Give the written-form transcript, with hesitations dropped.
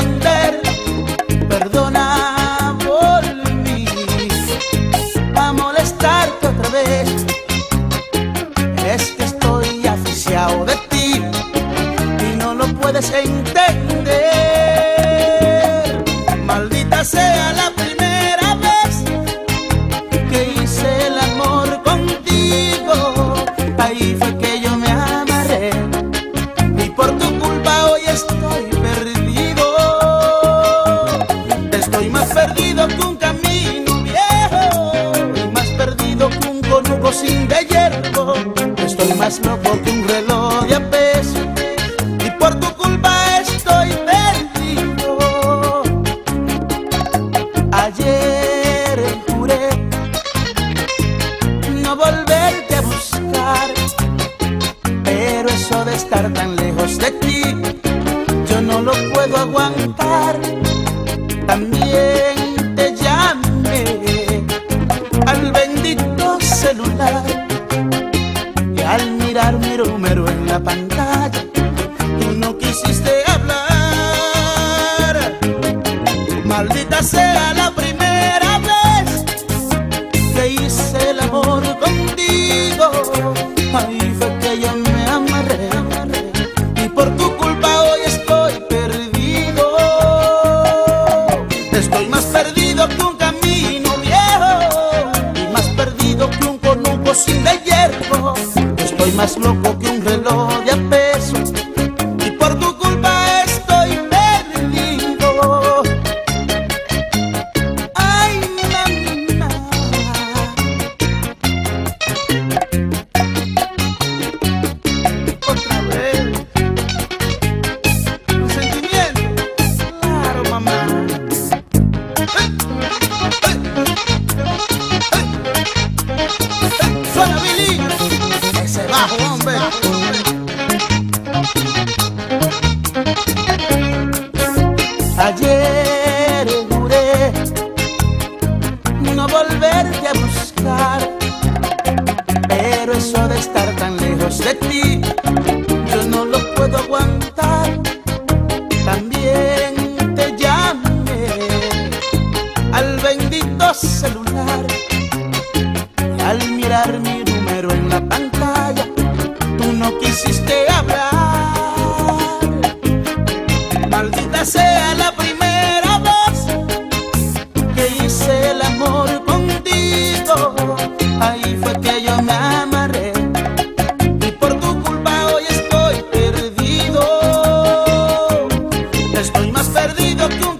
entender. Perdona, volví a molestarte otra vez. Es que estoy asfixiado de ti y no lo puedes entender. Maldita sea la primera vez que hice el amor contigo. Ahí fue que yo me amarré y por tu culpa hoy estoy perdido. Estoy más perdido que un camino viejo y más perdido que un conuco sin de hierro. Estoy más loco que un reloj de a peso y por tu culpa estoy perdido. Ayer juré no volverte a buscar, pero eso de estar tan lejos de ti yo no lo puedo aguantar. También te llamé al bendito celular y al mirar mi número en la pantalla tú no quisiste hablar. Maldita sea la primera vez que hice el amor contigo. Ahí fue que yo me amarré y por tu culpa hoy estoy perdido. Estoy más perdido que un camino viejo y más perdido que un conuco sin de hierro. Estoy más loco que un reloj de a peso y por tu culpa estoy perdido. Ay, mamá. Otra vez. Un sentimiento. Claro, mamá. Suena Billy. Ese bajo, hombre. Ayer juré no volverte a buscar, pero eso de estar tan lejos de ti yo no lo puedo aguantar. También te llamé al bendito celular y al mirar mi número en la pantalla tú no quisiste hablar. Maldita sea la primera vez que hice el amor contigo. Ahí fue que yo me amarré y por tu culpa hoy estoy perdido. Estoy más perdido que